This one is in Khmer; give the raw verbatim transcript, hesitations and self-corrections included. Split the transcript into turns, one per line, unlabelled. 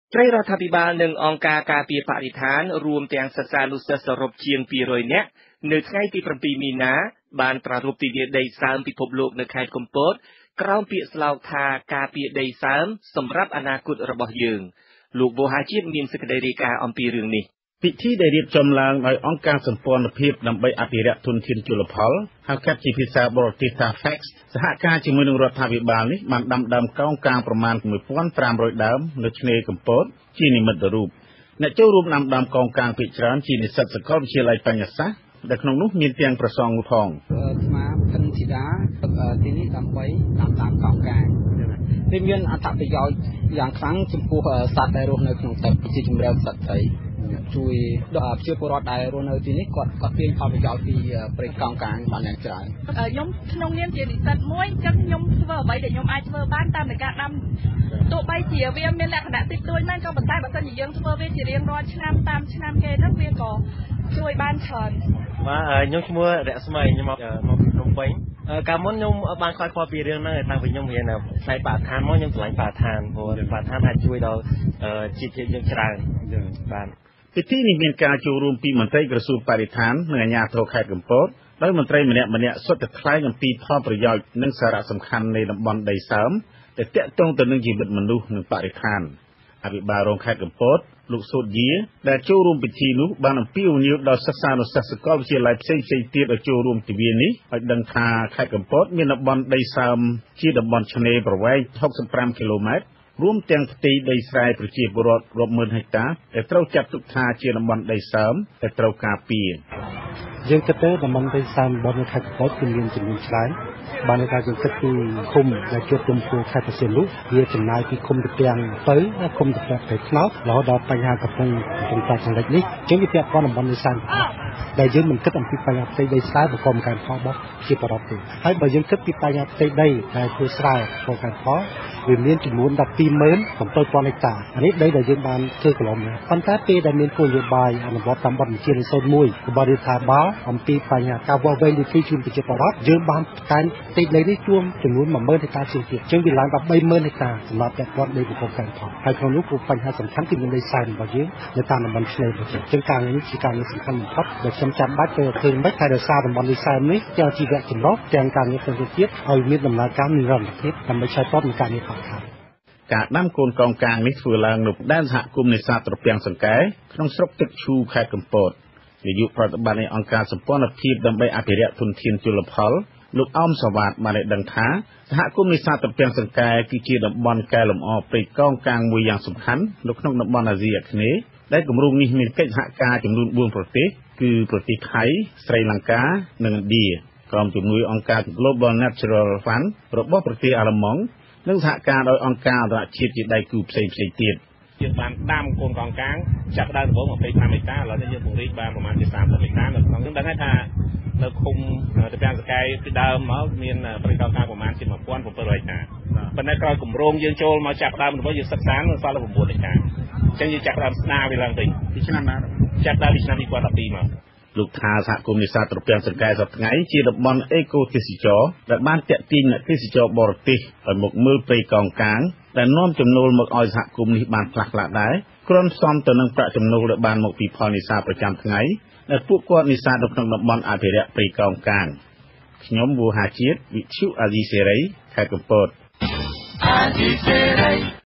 ត្រីរដ្ឋាភិបាលនិងអង្គការការពារបរិស្ថានរួមទាំងសិស្សានុសិស្សសរុបជាងពីររយនាក់នៅថ្ងៃទីប្រាំពីរមីនាបានប្រារព្ធទិវាដីសើមពិភពលោកនៅខេត្តកំពតក្រោមពាក្យស្លោកថាការពារដីសើមសម្រាប់អនាគតរបស់យើងលោកវោហាជាតិមានសេចក្តីរាយការណ៍អំពីរឿងនេះពិធីដែលរៀបចំឡើងដោយអង្គការសម្ព័ន្ធភាពដើម្បីអភិរក្សធនធានជលផលហៅកាត់ជាភាសាបរទេសថា ហ្វេកស សហការជាមួយនឹងរដ្ឋាភិបាលនេះបានដាំដើមកោងកាងប្រមាណមួយពាន់ប្រាំរយដើមនៅឆ្នេរកំពតជានិមិត្តរូបអ្នកចូលរួមដាំដើមកោងកាងភាគច្រើនជានិស្សិតសាកលវិទ្យាល័យបញ្ញាសាស្ត្រដែលក្នុងនោះមានទាំងប្រសងផង
ស្មាផិនធីតាទីនេះដើម្បីដាំដើមកោងកាងវាមានអត្ថប្រយោជន៍យ៉ាងខ្លាំងចំពោះសត្វដែលរស់នៅក្នុងទឹកជាជំរឿនសត្វត្រីជួយដល់ប្រជាពលរដ្ឋដែលរស់នៅទីនេះគាត់គាត់មានផលប្រយោជន៍ពីព្រៃកោងកាងបានយ៉ាងច្រើន
ខ្ញុំក្នុងនាមជានិស្សិតមួយអញ្ចឹងខ្ញុំធ្វើអ្វីដែលខ្ញុំអាចធ្វើបានតាមនៃការដាំទោះបីជាវាមានលក្ខណៈតិចតួចមែនក៏ប៉ុន្តែបើសិនជាយើងធ្វើវាជារៀងរាល់ឆ្នាំតាមឆ្នាំគេហ្នឹងវាក៏ជួយបានច្រើន
បាទខ្ញុំឈ្មោះរស្មីខ្ញុំមកមកពីភ្នំពេញកាលមុនខ្ញុំបានខ្វាយខ្វល់ពីរឿងហ្នឹងតាំងពីខ្ញុំរៀនផ្នែកបរិស្ថានមកខ្ញុំឆ្លាញ់បរិស្ថានព្រោះបរិស្ថានអាចជួយដល់ជាតិជាតិយើងច្រើនបាទ
ពិធីនេះមានការចូលរួមពីមន្ត្រីក្រសួងបរិស្ថាននិងអាជ្ញាធរខេត្តកំពតដោយមន្ត្រីម្នាក់ម្នាក់សុទ្ធតែថ្លែងអំពីផលប្រយោជន៍និងសារៈសំខាន់នៃតំបន់ដីសើមដែលទាក់ទងទៅនឹងជីវិតមនុស្សនិងបរិស្ថានអភិបាលរងខេត្តកំពតលោកសូតយាដែលចូលរួមពិធីនោះបានអំពាវនាវដល់សិស្សានុសិស្សសាកលវិទ្យាល័យផ្សេងៗទៀតឲ្យចូលរួមទិវានេះឲ្យដឹងថាខេត្តកំពតមានតំបន់ដីសើមជាតំបន់ឆ្នេរប្រវែងហុកសិបប្រាំគីឡូម៉ែត្ររួមទាំងផ្ទៃដីស្រែប្រជាពលរដ្ឋរាប់ម៉ឺនហិកតាដែលត្រូវចាត់ទុកថាជាតំបន់ដីសើមដែលត្រូវការពារ
យើងគិតទៅតំបន់ដីសើមរបស់ខេត្តកំពតគឺមានចំនួនច្រើនបានន័យថាយើងគិតពីឃុំដែលជាប់ទំព័រខេត្តបរសៀននោះវាចំណាយពីឃុំទៅទាំងទៅដល់ឃុំទៅផ្ទៃខ្នោតរហូតដល់បញ្ហាកំពុងកំពុងតែចង្រិតនេះជាងវាពាក់ព័ន្ធតំបន់ដីសើមដែលយើងមិនគិតអំពីបញ្ហាផ្ទៃដីស្រែប្រកបការផលរបស់ជាបរិបទទេហើយបើយើងគិតពីបញ្ហាផ្ទៃដីដែលធ្វើស្រែប្រកបការផលវាមានចំនួនដប់ពីរម៉ឺនប្រាំពីរពាន់ហិកតាអានេះដីដែលយើងបានធ្វើកន្លងមកប៉ុន្តែពេលដែលមានគោលនយោបាយអនុវត្តតាមបទបញ្ជាលេខសូត្រមួយរបស់រដ្ឋាភិបាលអំពីបញ្ហាការវាស់វែងលីពីជូនប្រជាពលរដ្ឋយើងបានតែងផ្ទៃដីនេះជួមចំនួនមួយម៉ឺនហិកតាជាងទៀតជាងវាឡើងដល់បីម៉ឺនហិកតាសម្រាប់តែគាត់ដីប្រកបការផលហើយក្នុងនោះគឺបញ្ហាសំខាន់គឺមានដីសើមរបស់យើងនៅតាមតំបន់ឆ្នេររបស់យើងជាងការនេះជាការងារសំខាន់បំផុតដែលខ្ញុំចាំបាច់ទៅធ្វើមិនតែដោយសារតំបន់ដីសើមនេះទាំងជីវៈចម្រុះទាំងការងារផ្សេងទៀតឲ្យមានដំណើរការនិរន្តរភាពដើម្បីឆ្លើយតបនឹងការងារបរិស្ថាន
ការដាំកូនកោងកាងនេះធ្វើឡើងនៅដែនសហគមន៍នេសាទត្រពាំងសង្កែក្នុងស្រុកទឹកឈូខេត្តកំពតនាយកប្រតិបត្តិនៃអង្គការសម្ព័ន្ធភាពដើម្បីអភិរក្សធនធានជលផលលោកអមសវ៉ាតបានដឹងថាសហគមន៍នេសាទត្រពាំងសង្កែគឺជាតំបន់កែលម្អព្រៃកោងកាងមួយយ៉ាងសំខាន់នៅក្នុងតំបន់អាស៊ីអាគ្នេយ៍ដែលគម្រោងនេះមានកិច្ចសហការចំនួនបួនប្រទេសគឺប្រទេសថៃស្រីលង្កានិងឥណ្ឌាក្រុមជំនួយអង្គការ Global Natural Fund របស់ប្រទេសអាល្លឺម៉ង់និងសហការដោយអង្គការអន្តរជាតិជាដៃគូផ្សេងៗទៀត
យើងបានដាំកូនកោងកាងចាប់ដើមដំបូងยี่สิบห้าហិកតាឥឡូវនេះយើងពង្រីកបានប្រមាណជាสามสิบហិកតានៅក្នុងយើងដឹងថានៅឃុំត្រពាំងសង្កែពីដើមមកមានព្រៃកោងកាងប្រមាណជាmột nghìn bảy trămហិកតាប៉ុន្តែក្រោយគម្រោងយើងចូលមកចាប់ដើមដំបូងយើងសិក្សានៅសល់តែchínហិកតាអញ្ចឹងយើងចាប់ដើមស្ដារវាឡើងវិញពីឆ្នាំណាចាប់ដើមពីឆ្នាំยี่สิบสิบสองមក
លោកថាសហគមន៍នេសាទត្រពាំងសង្កែសប្តាហ៍ថ្ងៃជាតំបន់អេកូទេសចរដែលបានទាក់ទាញអ្នកទេសចរបរទេសឲ្យមកមើលព្រៃកោងកាងដែលនាំចំណូលមកឲ្យសហគមន៍នេះបានខ្លះខ្លះដែរគ្រាន់ផ្សំទៅនឹងប្រាក់ចំណូលដែលបានមកពីផលនេសាទប្រចាំថ្ងៃដែលពួកគាត់នេសាទនៅក្នុងតំបន់អភិរក្សព្រៃកោងកាងខ្ញុំវូហាជាតិវិទ្យុអាស៊ីសេរីខេត្តកំពតអាស៊ីសេរី